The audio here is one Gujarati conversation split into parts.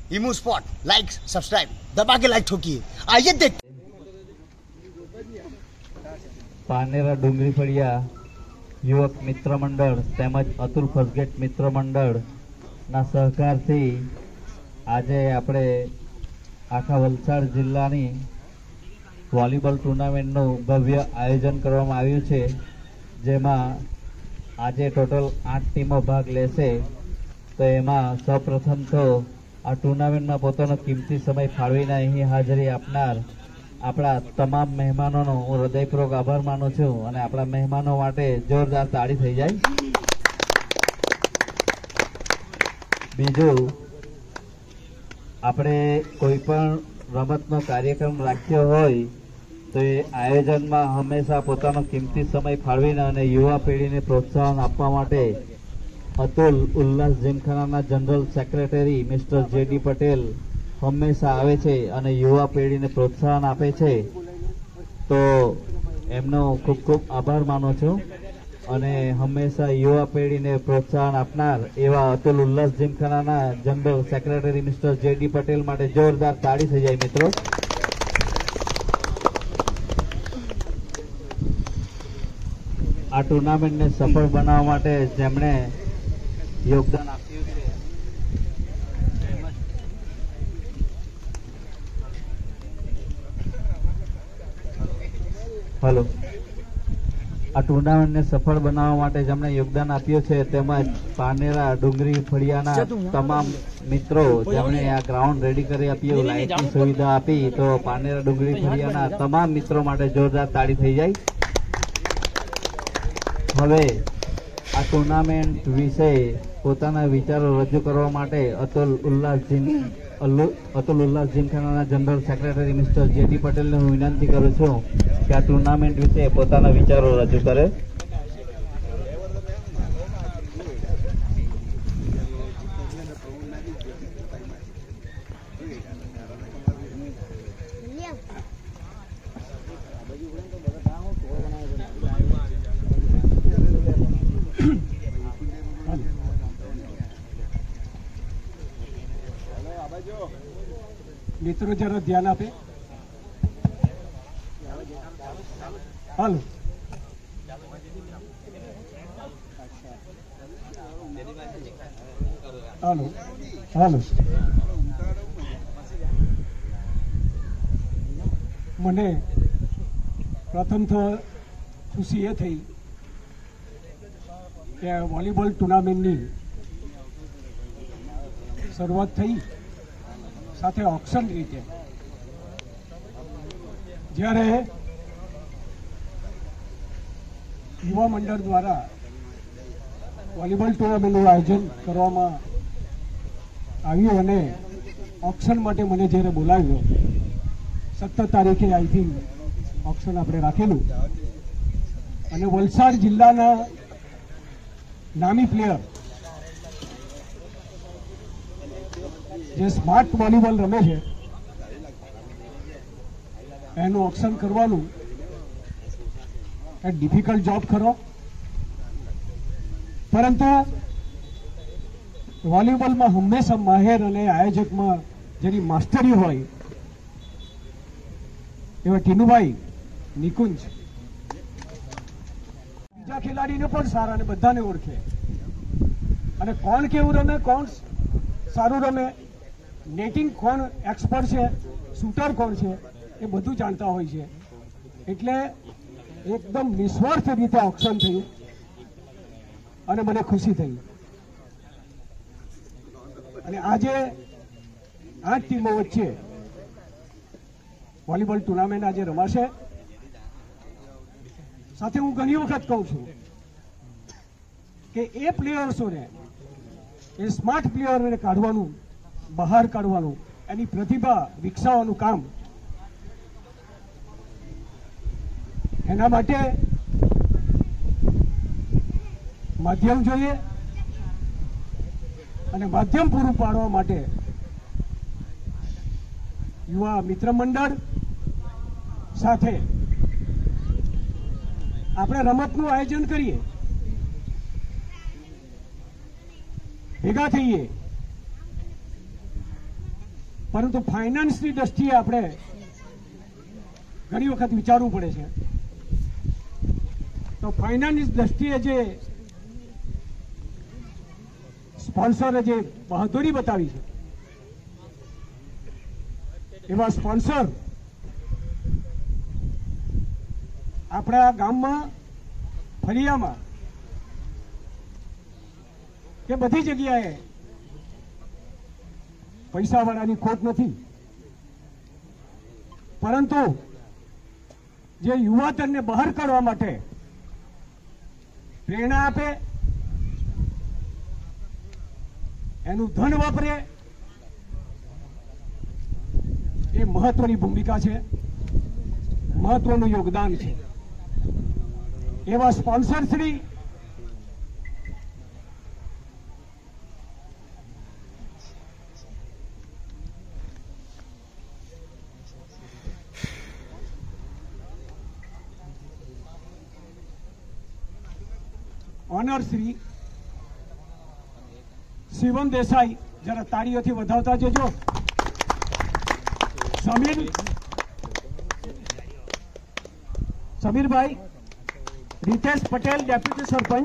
इमू स्पॉट लाइक सब्सक्राइब दबा के लाइक ठोकिए। आइए देख पानेरा डુંગરી ફળિયા યુવક મિત્ર મંડળ તેમજ અતુલ ફર્સ્ટગેટ મિત્ર મંડળના સહકારથી આજે આપણે આખા વલસાડ જિલ્લાની વોલીબોલ ટુર્નામેન્ટનું ભવ્ય આયોજન કરવામાં આવ્યું છે, જેમાં આજે ટોટલ 8 ટીમો ભાગ લેશે। તો એમાં સૌપ્રથમ તો આ ટુર્નામેન્ટમાં પોતાનો કિંમતી સમય ફાળવીને અહીં હાજરી આપનાર આપણા તમામ મહેમાનોનો હું હૃદયપૂર્વક આભાર માનું છું અને આપણા મહેમાનો માટે જોરદાર તાળી થઈ જાય। બીજું, આપણે કોઈ પણ રમતનો કાર્યક્રમ રાખ્યો હોય તો એ આયોજનમાં હંમેશા પોતાનો કિંમતી સમય ફાળવીને અને યુવા પેઢીને પ્રોત્સાહન આપવા માટે અતુલ ઉલ્લાસ જીમખાનાના general secretary mister J D Patel હંમેશા આવે છે અને યુવા પેઢીને પ્રોત્સાહન આપે છે। તો એમનો ખૂબ ખૂબ આભાર માનું છું અને હંમેશા યુવા પેઢીને પ્રોત્સાહન આપનાર એવા અતુલ ઉલ્લાસ જીમખાનાના general secretary mister J D Patel માટે જોરદાર તાળી થઈ જાય મિત્રો। આ ટુર્નામેન્ટને સફળ બનાવવા માટે જેમણે યોગદાન આપ્યું છે હેલો આ ટુર્નામેન્ટને સફળ બનાવવા માટે જેમણે યોગદાન આપ્યું છે તેમજ પાનેરા ડુંગરી ફળિયાના તમામ મિત્રો જેમણે આ ગ્રાઉન્ડ રેડી કરી આપ્યું, લાઇટની સુવિધા આપી, તો પાનેરા ડુંગરી ફળિયાના તમામ મિત્રો માટે જોરદાર તાળી થઈ જાય। હવે આ ટુર્નામેન્ટ વિશે પોતાના વિચારો રજૂ કરવા માટે અતુલ ઉલ્લાસ જીમખાનાના જનરલ સેક્રેટરી મિસ્ટર જેડી પટેલને હું વિનંતી કરું છું કે આ ટુર્નામેન્ટ વિશે પોતાના વિચારો રજૂ કરે। મિત્રો જરા ધ્યાન આપે। હાલો હાલો હાલો મને પ્રથમ તો ખુશી એ થઈ કે વોલીબોલ ટુર્નામેન્ટની શરૂઆત થઈ સાથે ઓક્શન રીતે જ્યારે યુવા મંડળ દ્વારા વોલીબોલ ટુર્નામેન્ટનું આયોજન કરવામાં આવ્યું અને ઓક્શન માટે મને જ્યારે બોલાવ્યો 17 તારીખે આઈ થિંક ઓક્શન આપણે રાખેલું અને વલસાડ જિલ્લાના નામી પ્લેયર જે સ્માર્ટ વોલીબોલ રમે છે એનું ઓક્શન કરવાનું એ ડિફિકલ્ટ જોબ ખરો, પરંતુ વોલીબોલમાં હંમેશા માહેર અને આયોજકમાં જેની માસ્ટરી હોય એવા ટીનુભાઈ નિકુંજ બીજા ખેલાડીને પણ સારા અને બધાને ઓળખે અને કોણ કેવું રમે, કોણ સારું રમે, નેટિંગ કોણ એક્સપર્ટ છે, શૂટર કોણ છે એ બધું જાણતા હોય છે। એટલે એકદમ નિસ્વાર્થ રીતે ઓક્શન થયું અને મને ખુશી થઈ અને આજે 8 ટીમો વચ્ચે વોલીબોલ ટુર્નામેન્ટ આજે રમાશે। સાથે હું ઘણી વખત કહું છું કે એ પ્લેયર્સોને, એ સ્માર્ટ પ્લેયરોને કાઢવાનું, બહાર કાઢવાનું, એની પ્રતિભા વિકસાવવાનું કામ એના માટે માધ્યમ જોઈએ અને માધ્યમ પૂરું પાડવા માટે યુવા મિત્ર મંડળ સાથે આપણે રમતનું આયોજન કરીએ, ભેગા થઈએ પરંતુ ફાઇનાન્સની દ્રષ્ટિએ આપણે ઘણી વખત વિચારવું પડે છે. તો ફાઇનાન્સ દ્રષ્ટિએ જે સ્પોન્સરે જે બહાદુરી બતાવી છે, એવા સ્પોન્સર આપણા ગામમાં, ફળિયામાં કે બધી જગ્યાએ પૈસાવાળાની ખોટ નથી, પરંતુ જે યુવાધનને બહાર કાઢવા માટે પ્રેરણા આપે, એનું ધન વાપરે, એ મહત્વની ભૂમિકા છે, મહત્વનું યોગદાન છે. એવા સ્પોન્સર શ્રી ઓનર શ્રી શિવમ દેસાઈ, જરા તાળીઓથી વધાવતા જજો. સમીરભાઈ. Hitesh Patel, deputy sarpanch.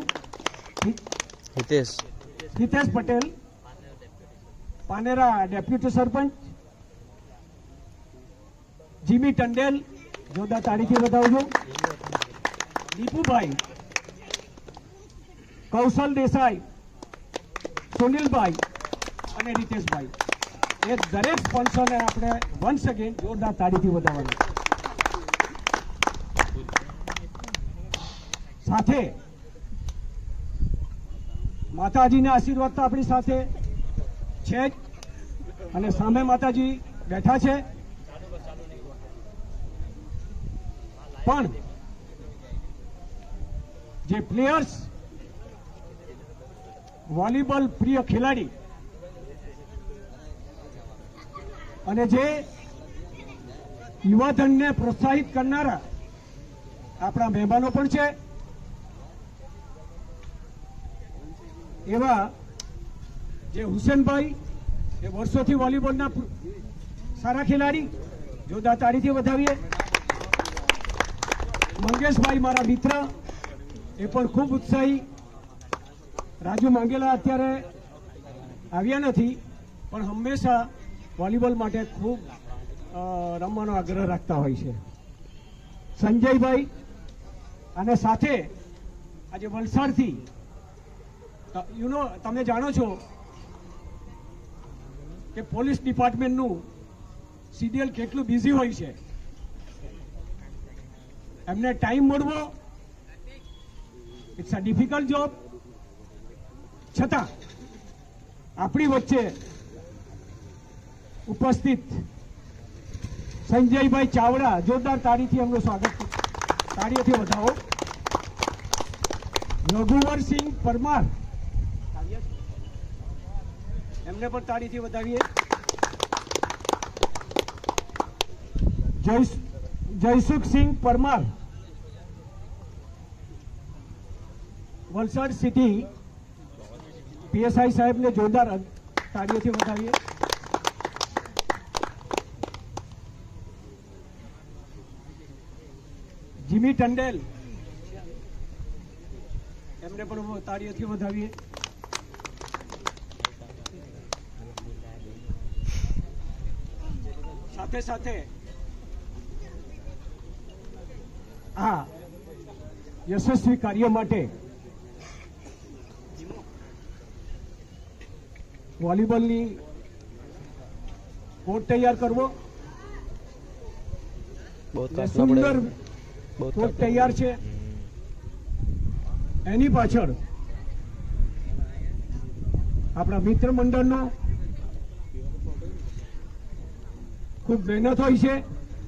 Hitesh Patel, Panera deputy sarpanch. Jimmy Tandel, જોરદાર તાળીથી વધાવજો. દીપુભાઈ, કૌશલ દેસાઈ, સુનિલભાઈ અને રીતેશભાઈ, એ દરેક સ્પોન્સરને આપણે વન્સ અગેન જોરદાર તાળીથી વધાવવાના. સાથે માતાજીના આશીર્વાદ તો આપણી સાથે છે જ, અને સામે માતાજી બેઠા છે, પણ જે પ્લેયર્સ, વોલીબોલ પ્રિય ખેલાડી અને જે યુવાધનને પ્રોત્સાહિત કરનારા આપણા મહેમાનો પણ છે, એવા જે હુસેનભાઈ, એ વર્ષોથી વોલીબોલના સારા ખેલાડી, જોરદાર તાળીથી વધાવીએ. મંગેશભાઈ, મારા મિત્ર, એ પણ ખૂબ ઉત્સાહી. રાજુ માંગેલા અત્યારે આવ્યા નથી, પણ હંમેશા વોલીબોલ માટે ખૂબ રમવાનો આગ્રહ રાખતા હોય છે. સંજયભાઈ, અને સાથે આજે વલસાડથી, તમે જાણો છો કે પોલીસ ડિપાર્ટમેન્ટનું શિડ્યુલ કેટલું બિઝી હોય છે. એમને ટાઈમ મળવો, ઇટ્સ અ ડિફિકલ્ટ જોબ. છતાં આપણી વચ્ચે ઉપસ્થિત સંજયભાઈ ચાવડા, જોરદાર તાળીથી એમનું સ્વાગત, તાળીઓથી વધાવો. રઘુવરસિંહ પરમાર, એમને પણ તાળીથી વધાવીએ. જયસુખસિંહ પરમાર, વલસાડ સિટી પીએસઆઈ સાહેબને જોરદાર તાળીઓથી વધાવીએ. જીમી ટંડેલ, એમને પણ તાળીઓથી વધાવીએ. સાથે સાથે આ યશસ્વી કાર્ય માટે વોલીબોલની કોર્ટ તૈયાર કરવો, સુંદર કોર્ટ તૈયાર છે, એની પાછળ આપણા મિત્ર મંડળનો ખૂબ મહેનત હોય છે.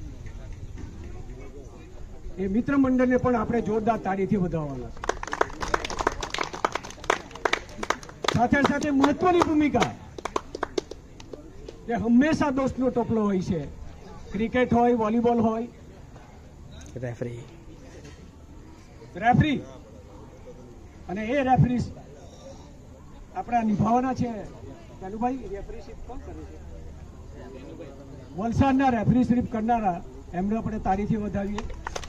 એ મિત્ર મંડળને પણ આપણે જોરદાર તાળીથી વધાવવાના છે. સાથે સાથે મહત્વની ભૂમિકા એ હંમેશા દોસ્તનો ટોપલો હોય છે. ક્રિકેટ હોય, વોલીબોલ હોય, રેફરી, અને એ રેફરી આપણા નિભાવવાના છે. કાનુભાઈ, રેફરીશીપ કોણ કરે છે? વલસાડના રેફરીશીપ કરનારા એમને આપણે તારીથી વધાવીએ.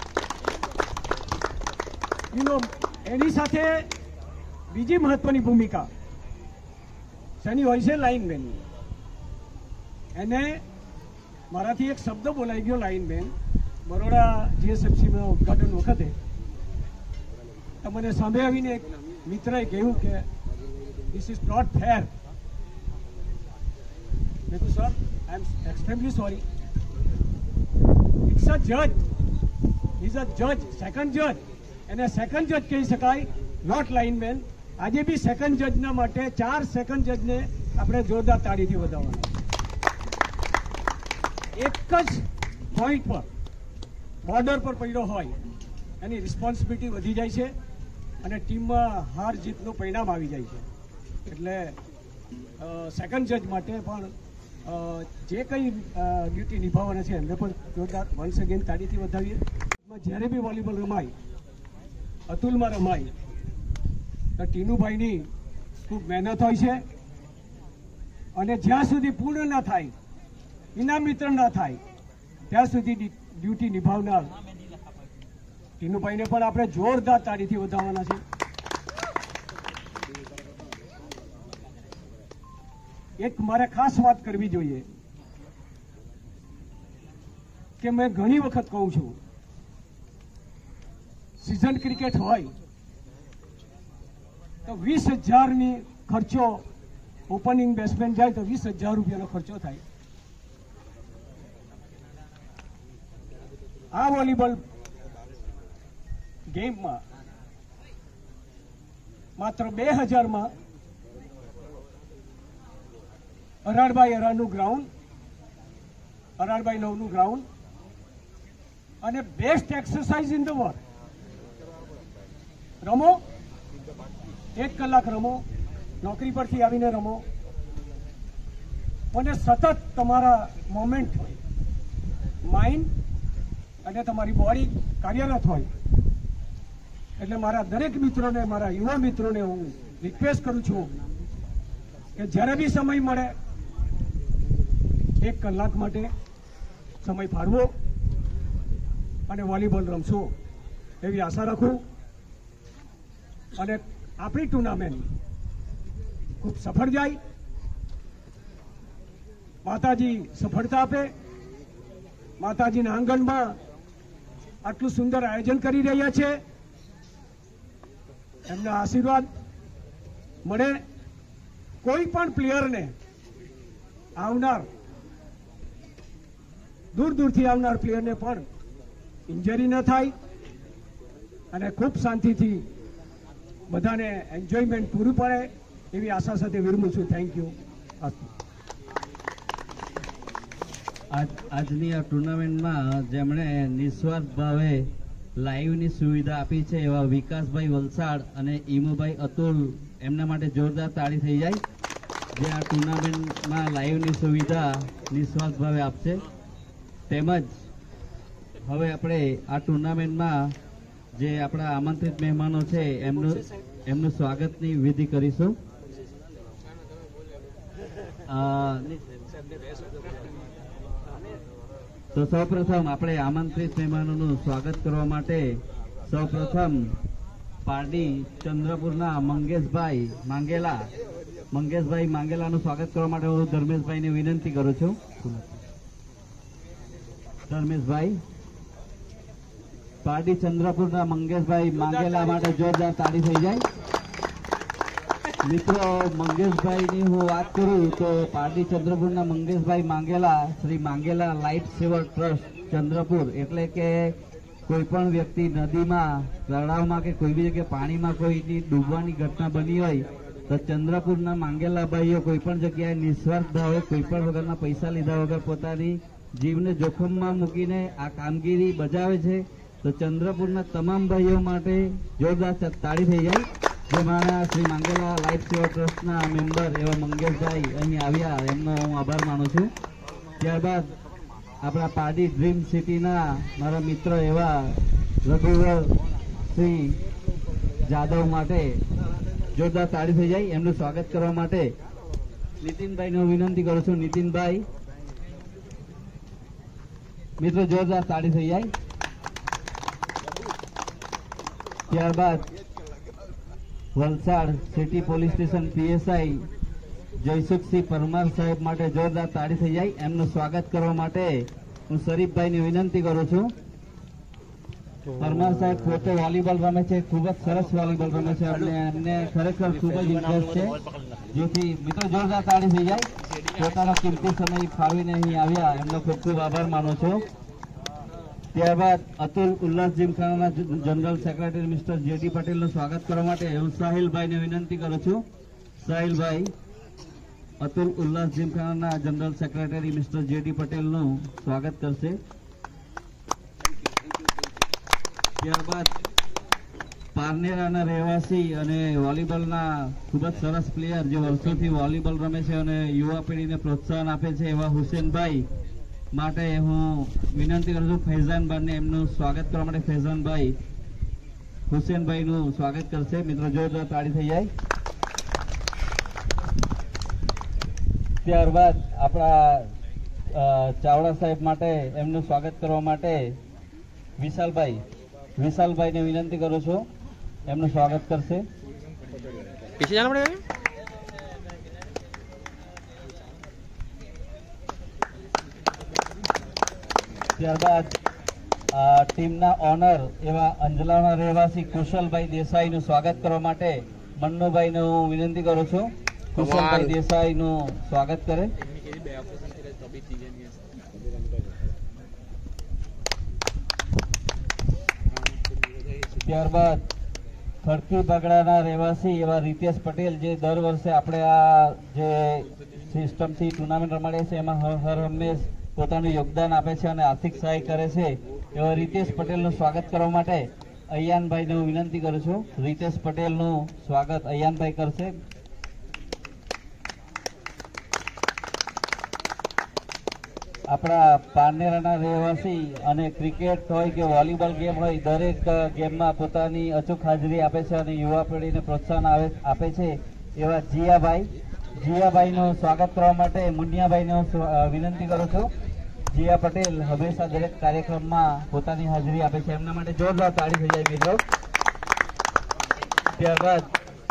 એની સાથે બીજી મહત્વની ભૂમિકા શેની હોય છે? લાઇનમેનની. એને મારાથી એક શબ્દ બોલાઈ ગયો લાઇનમેન બરોડા જીએસએફસીના ઉદઘાટન વખતે. તો મને સામે આવીને એક મિત્રએ કહ્યું કે ધીસ ઇઝ નોટ ફેર. મેં કહ્યું sir I am extremely sorry. It's a જજ. ઇઝ અ જજ, સેકન્ડ જજ. એને સેકન્ડ જજ કહી શકાય, નોટ લાઇનમેન. આજે બી સેકન્ડ જજના માટે 4 સેકન્ડ જજને આપણે જોરદાર તાળીથી વધાવવાના. એક જ પોઈન્ટ પર બોર્ડર પર પડ્યો હોય એની રિસ્પોન્સિબિલિટી વધી જાય છે અને ટીમમાં હાર જીતનું પરિણામ આવી જાય છે. એટલે સેકન્ડ જજ માટે પણ જે કંઈ ડ્યુટી નિભાવવાના છે એમને પણ જોરદાર વન્સ અગેન તાળીથી વધાવીએ. જ્યારે બી વોલીબોલ રમાય, અતુલમાં રમાય, તો ટીનુભાઈની ખૂબ મહેનત હોય છે અને જ્યાં સુધી પૂર્ણ ના થાય, ઇનામ વિતરણ ના થાય, ત્યાં સુધી ડ્યુટી નિભાવનાર ટીનુભાઈને પણ આપણે જોરદાર તાળીથી વધાવવાના છે. એક મારે ખાસ વાત કરવી જોઈએ કે મેં ઘણી વખત કહું છું, સિઝન ક્રિકેટ હોય તો 20,000ની ખર્ચો, ઓપનિંગ બેટ્સમેન જાય તો 20,000 રૂપિયાનો ખર્ચો થાય. આ વોલીબોલ ગેમમાં માત્ર 2,000માં અરાડબાઈ અરાડનું ગ્રાઉન્ડ, અરાડબાઈ 9નું ગ્રાઉન્ડ અને best exercise in the world. રમો, 1 કલાક રમો, નોકરી પરથી આવીને રમો અને સતત તમારા મોમેન્ટ, માઇન્ડ અને તમારી બોડી કાર્યરત હોય. એટલે મારા દરેક મિત્રોને, મારા યુવા મિત્રોને હું રિક્વેસ્ટ કરું છું કે જ્યારે બી સમય મળે 1 કલાક માટે સમય ફાળવો અને વોલીબોલ રમશો એવી આશા રાખું. અને આપણી ટુર્નામેન્ટ ખૂબ સફળ જાય, માતાજી સફળતા આપે. માતાજીના આંગણમાં આટલું સુંદર આયોજન કરી રહ્યા છે, એમના આશીર્વાદ મળે. કોઈ પણ પ્લેયરને આવનાર, દૂર દૂરથી આવનાર પ્લેયરને પણ ઇન્જરી ન થાય અને ખૂબ શાંતિથી બધાને એન્જોયમેન્ટ પૂરું પડે એવી આશા સાથે વિરમું છું. Thank you. આજની આ ટુર્નામેન્ટમાં જેમણે નિસ્વાર્થ ભાવે લાઈવની સુવિધા આપી છે એવા વિકાસભાઈ વલસાડ અને ઈમુભાઈ અતુલ, એમના માટે જોરદાર તાળી થઈ જાય, જે આ ટુર્નામેન્ટમાં લાઈવની સુવિધા નિસ્વાર્થ ભાવે આપશે. તેમજ હવે આપણે આ ટુર્નામેન્ટમાં જે આપણા આમંત્રિત મહેમાનો છે એમનું સ્વાગતની વિધિ કરીશું. તો સૌપ્રથમ આપણે આમંત્રિત મહેમાનોનું સ્વાગત કરવા માટે સૌપ્રથમ પારડી ચંદ્રપુરના મંગેશભાઈ માંગેલાનું સ્વાગત કરવા માટે હું ધર્મેશભાઈને વિનંતી કરું છું. ધર્મેશભાઈ, પારડી ચંદ્રપુરના મંગેશભાઈ માંગેલા માટે જોરદાર તાળી થઈ જાય. મિત્રો, મંગેશભાઈની હું વાત કરું તો પારડી ચંદ્રપુરના મંગેશભાઈ Mangela, Shri Mangela life saver trust Chandrapur, એટલે કે કોઈ પણ વ્યક્તિ નદીમાં, તળાવમાં કે કોઈ બી જગ્યાએ પાણીમાં કોઈની ડૂબવાની ઘટના બની હોય તો ચંદ્રપુરના માંગેલા ભાઈઓ કોઈ પણ જગ્યાએ નિસ્વાર્થ ભાવે, કોઈ પણ વગરના પૈસા લીધા વગર પોતાની જીવને જોખમમાં મૂકીને આ કામગીરી બજાવે છે. તો ચંદ્રપુરના તમામ ભાઈઓ માટે જોરદાર તાળી થઈ જાય. જેમાં શ્રી માંગેલા લાઈફ સેવર ટ્રસ્ટના મેમ્બર એવા મંગેશભાઈ અહીં આવ્યા, એમનો હું આભાર માનું છું. ત્યારબાદ આપણા પારડી ડ્રીમ સિટીના મારા મિત્ર એવા રઘુવરસિંહ જાદવ માટે જોરદાર તાળી થઈ જાય. એમનું સ્વાગત કરવા માટે નીતિનભાઈને હું વિનંતી કરું છું. નીતિનભાઈ, મિત્રો જોરદાર તાળી થઈ જાય. ત્યારબાદ Valsad city police station PSI Jaysukhsinh Parmar સાહેબ માટે જોરદાર તાળી થઈ જાય. એમનું સ્વાગત કરવા માટે હું શરીફભાઈને વિનંતી કરું છું. પરમાર સાહેબ પોતે વોલીબોલ રમે છે, ખૂબ જ સરસ વોલીબોલ રમે છે. એમને ખરેખર ખૂબ જ ઇન્ટરેસ્ટ છે. જેથી મિત્રો જોરદાર તાળી થઈ જાય. પોતાનો કિંમતી સમય ફાળવીને અહીં આવ્યા એમનો ખૂબ ખૂબ આભાર માનું છું. ત્યારબાદ અતુલ ઉલ્લાસ જીમખાનાના જનરલ સેક્રેટરી મિસ્ટર જેડી પટેલનું સ્વાગત કરવા માટે હું સાહિલભાઈને વિનંતી કરું છું. સાહિલભાઈ અતુલ ઉલ્લાસ જીમખાનાના જનરલ સેક્રેટરી મિસ્ટર જેડી પટેલનું સ્વાગત કરશે. ત્યારબાદ પારનેરાના રહેવાસી અને વોલીબોલના ખૂબ જ સરસ પ્લેયર જે વર્ષોથી વોલીબોલ રમે છે અને યુવા પેઢીને પ્રોત્સાહન આપે છે એવા હુસેનભાઈ માટે હું વિનંતી કરું છું ફૈઝાનભાઈને એમનું સ્વાગત કરવા માટે ફૈઝાનભાઈ હુસેનભાઈનું સ્વાગત કરશે. મિત્રો જોરદાર તાળી થઈ જાય. ત્યારબાદ આપણા ચાવડા સાહેબ માટે એમનું સ્વાગત કરવા માટે વિશાલભાઈને વિનંતી કરું છું એમનું સ્વાગત કરશે. पीछे जाना पड़ेगा. ત્યારબાદ ટીમના ઓનર એવા અંજલાના રહેવાસી કુશલભાઈ દેસાઈનું સ્વાગત કરવા માટે મન્નુભાઈને હું વિનંતી કરું છું કુશલભાઈ દેસાઈનું સ્વાગત કરે. ત્યારબાદ ખડકી બગડાના રહેવાસી એવા રીતેશ પટેલ જે દર વર્ષે આપણે આ જે સિસ્ટમથી ટુર્નામેન્ટ રમાડીએ છીએ એમાં હર હંમેશ પોતાનું યોગદાન આપે છે અને આર્થિક સહાય કરે છે એવા રીતેશ પટેલનું સ્વાગત કરવા માટે અયાનભાઈને હું વિનંતી કરું છું. રીતેશ પટેલનું સ્વાગત અયાનભાઈ કરશે. આપણા પારનેરાના રહેવાસી અને ક્રિકેટ હોય કે વોલીબોલ ગેમ હોય દરેક ગેમમાં પોતાની અચૂક હાજરી આપે છે અને યુવા પેઢીને પ્રોત્સાહન આપે છે એવા જીયાભાઈનું સ્વાગત કરવા માટે મુનિયાભાઈને વિનંતી કરું છું. જીયા પટેલ હંમેશા દરેક કાર્યક્રમમાં પોતાની હાજરી આપે છે, એમના માટે જોરદાર તાળી થઈ જાય મિત્રો. ત્યારબાદ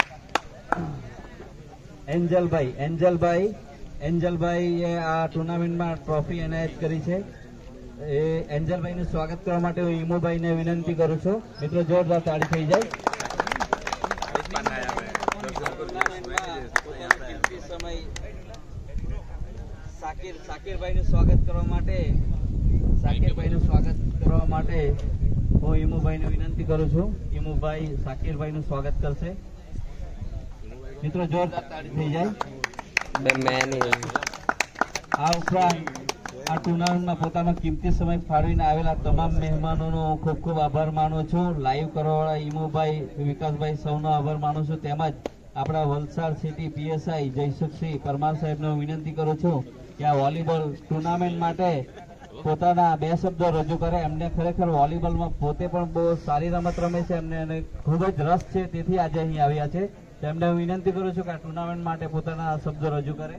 એન્જલભાઈએ આ ટુર્નામેન્ટમાં ટ્રોફી એનાયત કરી છે. એ એન્જલભાઈનું સ્વાગત કરવા માટે હું ઈમુભાઈને વિનંતી કરું છું. મિત્રો જોરદાર તાળી થઈ જાય. સાકિરભાઈનું સ્વાગત કરવા માટે હું ઈમુભાઈને વિનંતી કરું છું. ઈમુભાઈ સાકિરભાઈનું સ્વાગત કરશે. મિત્રો જોરદાર તાળી થઈ જાય. આ ઉપરાંત આ ટુર્નામેન્ટમાં પોતાનો કિંમતી સમય ફાળવીને આવેલા તમામ મહેમાનોનો ખૂબ ખૂબ આભાર માનું છું. લાઈવ કરવાવાળા ઈમુભાઈ, વિકાસભાઈ સૌનો આભાર માનું છું. તેમજ આપણા વલસાડ સિટી પીએસઆઈ જયસુખસિંહ પરમાર સાહેબને વિનંતી કરું છું કે આ વોલીબોલ ટુર્નામેન્ટ માટે પોતાના બે શબ્દો રજૂ કરે. એમને ખરેખર વોલીબોલમાં પોતે પણ બહુ સારી રમત રમે છે એમને ખૂબ જ રસ છે, તેથી આજે અહીં આવ્યા છે. તેમને હું વિનંતી કરું છું કે આ ટુર્નામેન્ટ માટે પોતાના શબ્દો રજૂ કરે.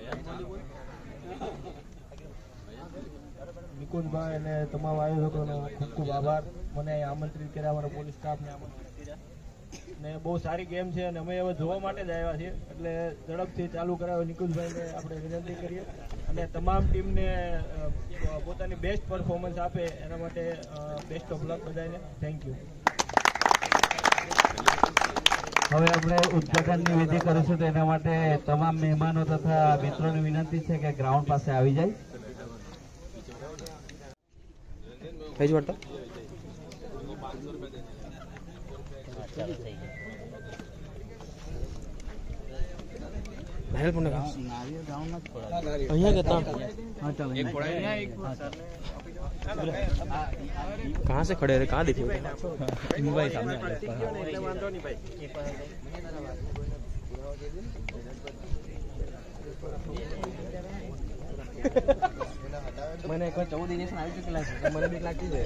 નિકુંજભાઈ અને તમામ આયોજકોનો ખૂબ ખૂબ આભાર. મને આમંત્રિત કર્યા, અમારા પોલીસ સ્ટાફને આમંત્રિત કર્યા ને બહુ સારી ગેમ છે અને અમે હવે જોવા માટે જ આવ્યા છીએ એટલે ઝડપથી ચાલુ કરાવે નિકુંજભાઈને આપણે વિનંતી કરીએ અને તમામ ટીમને પોતાની બેસ્ટ પરફોર્મન્સ આપે એના માટે બેસ્ટ ઓફ લક બધાને. Thank you. હવે આપણે ઉદઘાટનની વિધિ કરીશું તો એના માટે તમામ મહેમાનો તથા મિત્રોની વિનંતી છે કે ગ્રાઉન્ડ પાસે આવી જાય. कहाँ से खड़े रहे, कहाँ दिखे भाई सामने मैंने एक बार 14 इंजेक्शन આવી ચૂકેલા છે, મને બીક લાગતી છે.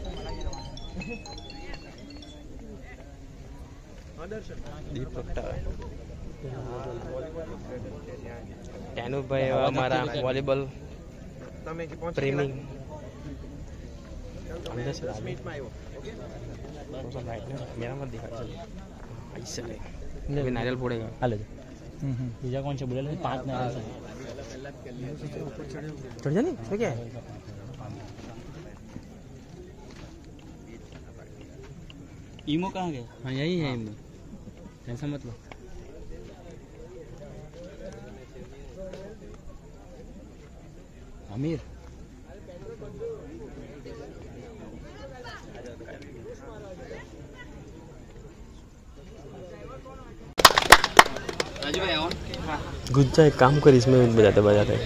દીપક ટેનુભાઈ અમારા વોલીબોલ પ્રેમી मेरा मत दिखा ऐसा है नारियल फोड़ेगा हाले बीजा कौन से बोले 5 नारियल चढ़ जाने इसमें क्या है ईमो कहाँ गया हाँ यही है ईमो ऐसा मतलब आमिर गुज्जा एक काम कर इसमें बजाते बजाते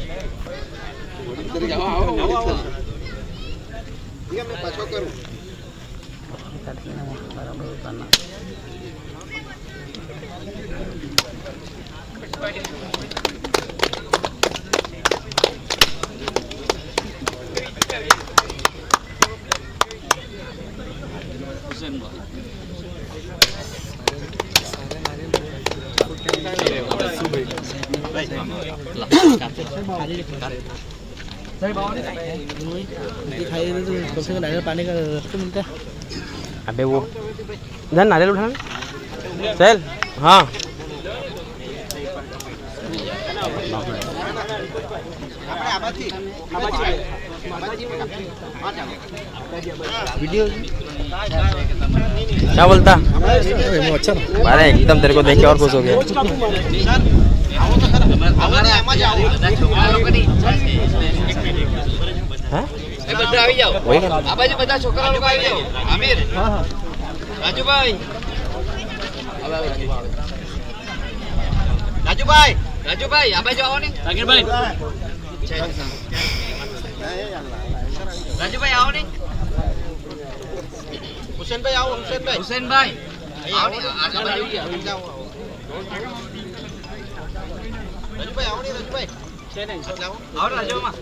दिखाई दे तो कम से कम नारियल पानी का रास्ता मिलता है अबे वो इधर नारियल उठाना चल हाँ वीडियो क्या बोलता अच्छा अरे एकदम तेरे को देख के और खुश हो गया બધા છોકરા લોકો આવી જાઓ આમિર રાજુભાઈ રાજુભાઈ આ બાજુ આવો ને સાગીરભાઈ રાજુભાઈ આવો ને હુસેનભાઈ આવો હુસેનભાઈ આવો ને આ બાજુ રાજુભાઈ આવો ને રાજુભાઈ છે ને આવો રાજુમાં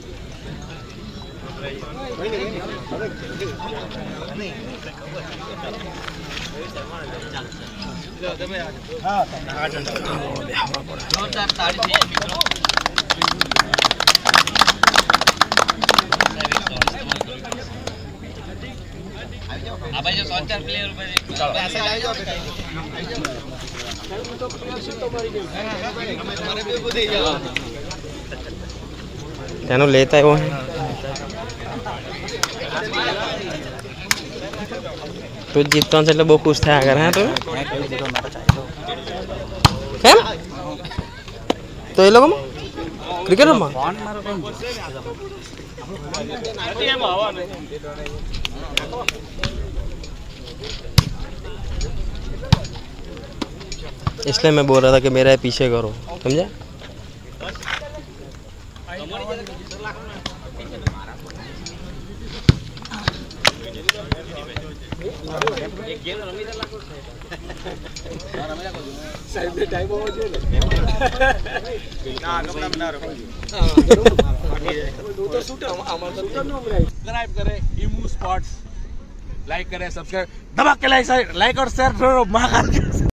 તેનો લેતા આવ્યો તું જીતતો છે એટલે બહુ ખુશ થયા કરે હા તું કેમ તો એ લોકો ક્રિકેટ રમવા इसलिए मैं बोल रहा था कि मेरा पीछे करो समझा सब्सक्राइब करें इमू स्पॉट्स लाइक करें सब्सक्राइब दबा के लाइक और शेयर